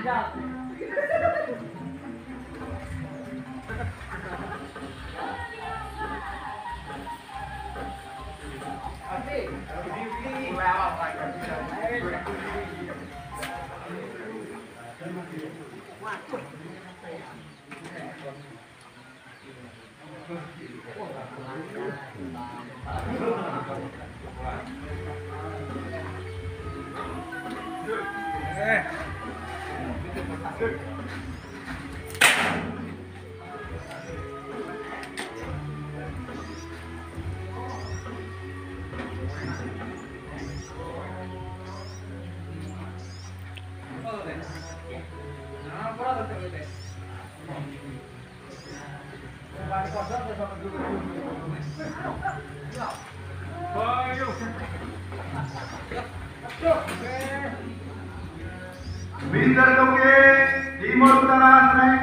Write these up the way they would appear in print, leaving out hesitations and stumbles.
Mister Toke, Timur Utara Strike.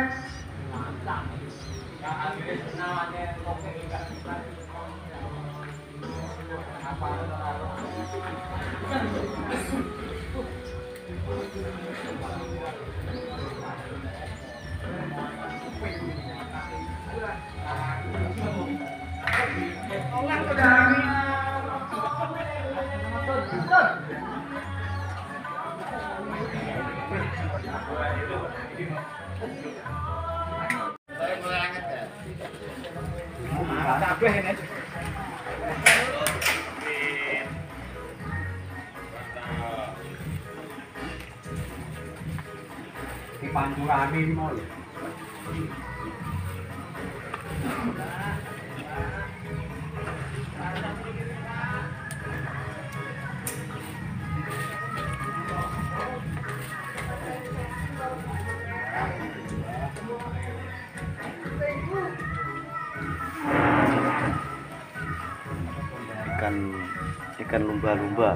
Di Panturami mau. Ikan lumba-lumba.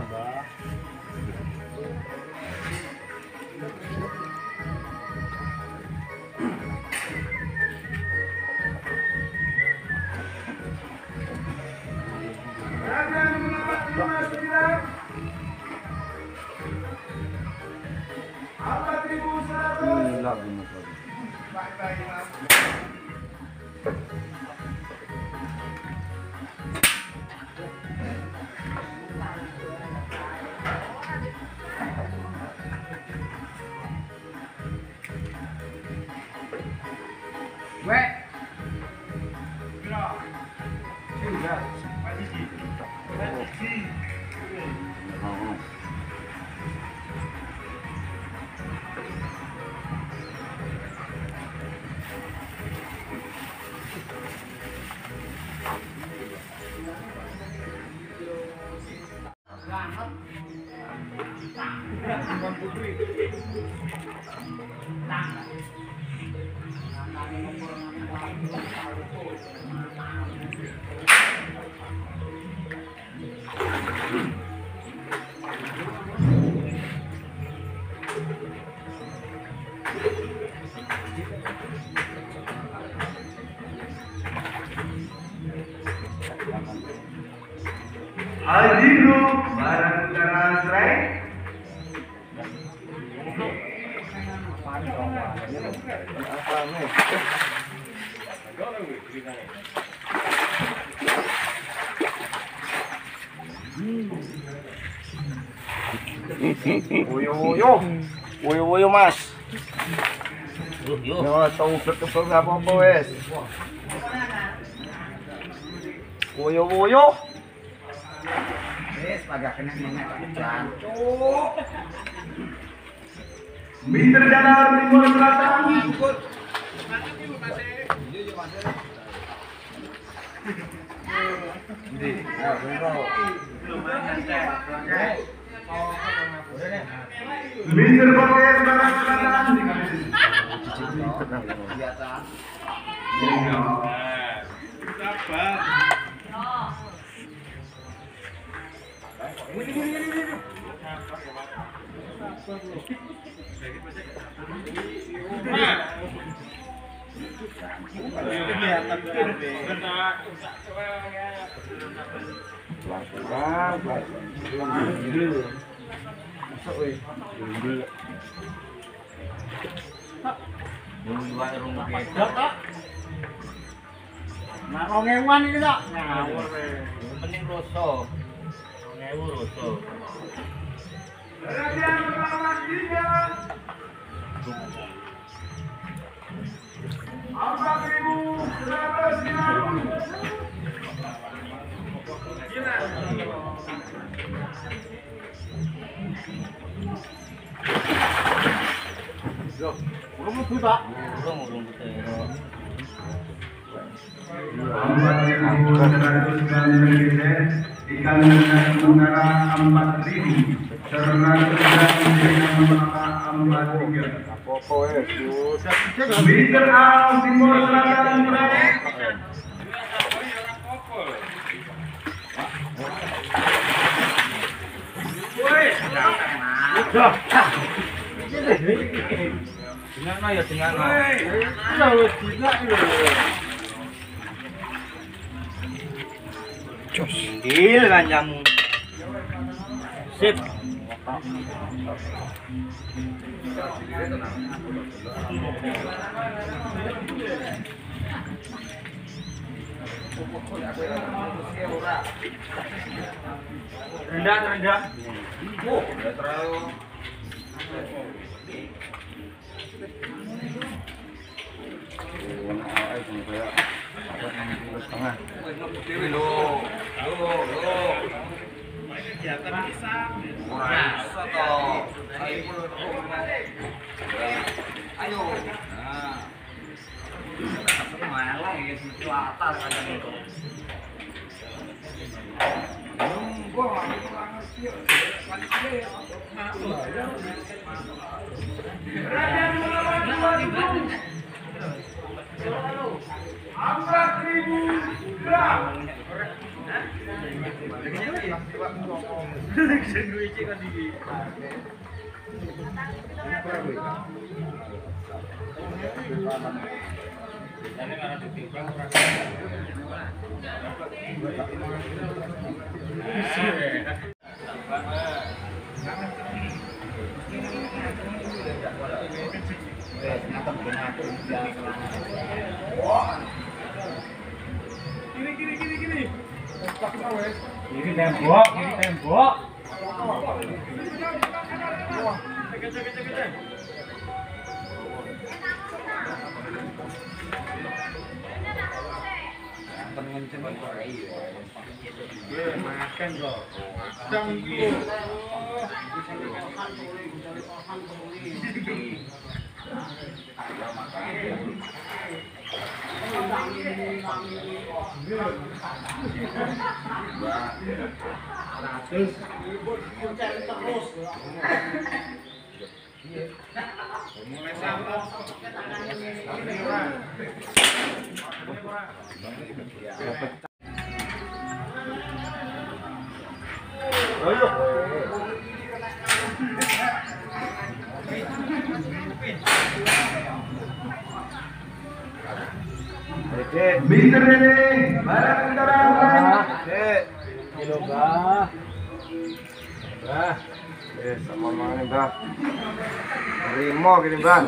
Haji Group Barat Utara Strike. Woyo mas. Yo, tahu betul apa wes. Woyo. Wes agak kena nenek jancuk. Mister Janar Timur Selatan. Mister Boker Barat Selatan. Dua rumah beda kok. Nah, 2000-an iki kok. Ngawur. Mending roso. 2000 roso. Perhatian pertama 3. 4.150. Urung mlebu tak? Urung betero. 4.190 ikan dengan udara 4.000 ternak dengan 4.3. Apa-apa susah. Meter Al Timur Selatan berada. Dengarno ya dengarno. Lha wis dilak lho. Jos. Gil kancamu. Sip. Rendah. Oh, udah terlalu. Ini tembok. Makan kok. Meter ini barat utara. Kilo bah. Sama mana bah? Rimo gini bah.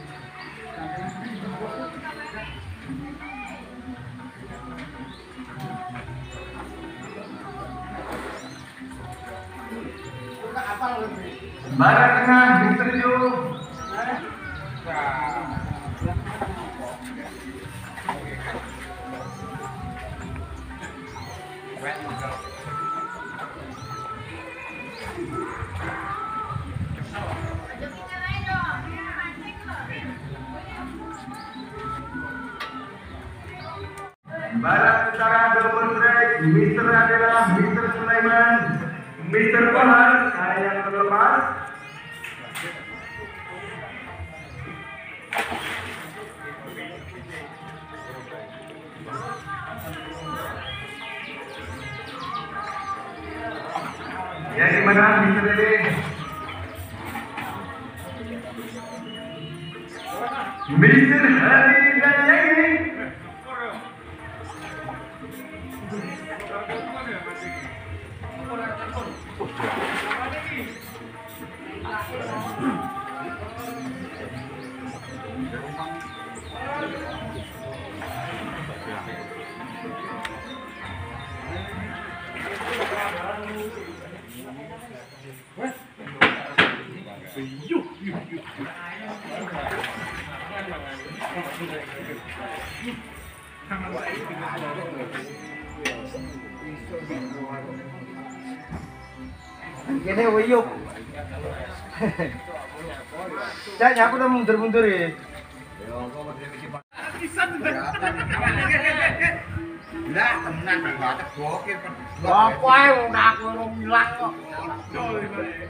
Barat tengah meter 7. Barat utara double track, meter adalah meter Sulaiman, meter Bahar, saya yang terlepas. Yang dimana meter ini? Meter Hari Raya ini. Kene wiyuk. Jangan aku udah mundur-mundur ya. Lah, tenan batek gokil. Apa ae wong aku ora ilang kok.